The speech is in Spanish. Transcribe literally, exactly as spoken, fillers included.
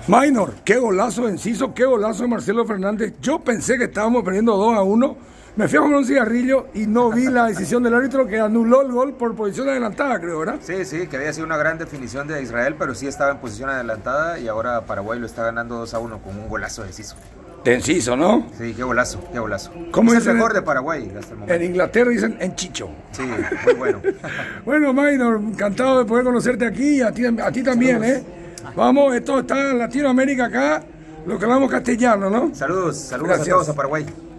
Minor, qué golazo de Enciso, qué golazo de Marcelo Fernández. Yo pensé que estábamos perdiendo dos a uno. Me fui a comer un cigarrillo y no vi la decisión del árbitro que anuló el gol por posición adelantada, creo, ¿verdad? Sí, sí, que había sido una gran definición de Israel, pero sí estaba en posición adelantada y ahora Paraguay lo está ganando dos a uno con un golazo de Enciso. De Enciso, ¿no? Sí, qué golazo, qué golazo. ¿Cómo es el dicen mejor en- de Paraguay hasta el momento. En Inglaterra dicen en Chicho. Sí, muy bueno. Bueno, Minor, encantado de poder conocerte aquí y a ti, a ti también, Saludos. ¿eh? Vamos, esto está en Latinoamérica acá, lo que hablamos castellano, ¿no? Saludos, saludos Gracias. a todos a Paraguay.